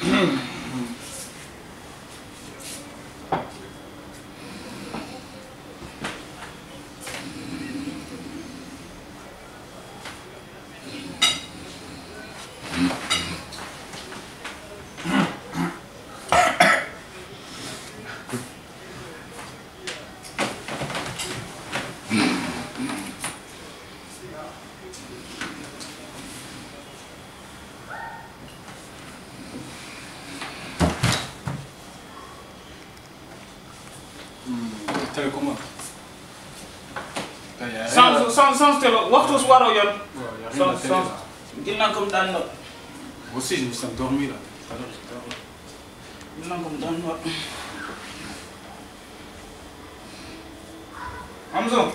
Telecommande. Sans télé waxtu su waroo yoon. Sans. Ginnaaw comme daan na. Aussi, je me suis endormi là. Ginnaaw comme daan na. Amzo.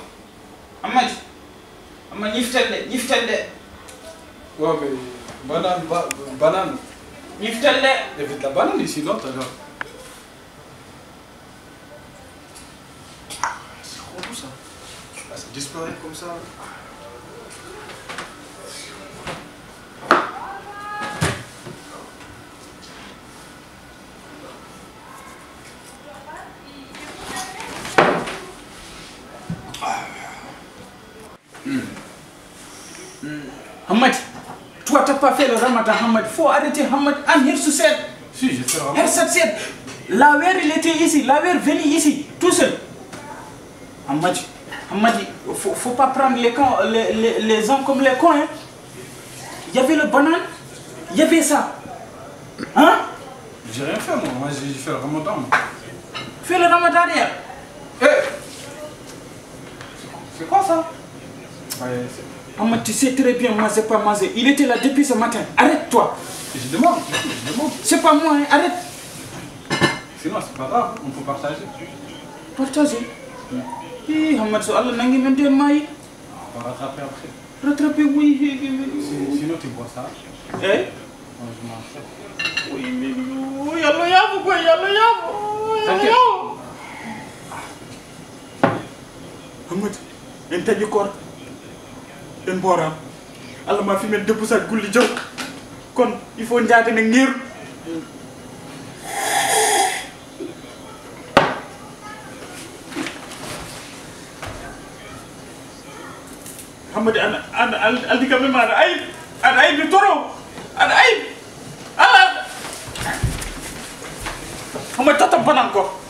Amma ñiftel de. Ouais, mais banane. Ñiftel de. Il y avait de la banane ici, non, tout à l'heure. Où ça? Ah, ça disparaît comme ça. Hamad, toi t'as pas fait le ramadan, Hamad. Faut arrêter, Hamad. I'm here to say. Si, j'ai fait le ramadan. La mère, il était ici, la mère venait ici, tout seul. Hamad, faut pas prendre les gens comme les cons. Hein. Il y avait le banane, il y avait ça. Hein? J'ai rien fait, moi j'ai fait le ramadan. Fais le ramadan hier. C'est quoi ça? Hamad, tu sais très bien, moi j'ai pas mangé. Il était là depuis ce matin. Arrête-toi. Je demande. C'est pas moi, hein. Arrête. Sinon, c'est pas grave, on peut partager. Partager? Hamad, so Allah nangi maintenant maï. On va rattraper après. Rattraper, oui. Sinon, tu bois ça. Eh? Moi, je mange ça. Oui, mais yalla yabu quoi, yalla yabu. Hamad, en taji koor en boram. Allah ma fi mel depp sa gulli jow. Kon il faut ndiate nak ngir. Hamad aldi kam ma ay du toro. Ay. Allah. Hamad tata banan ko.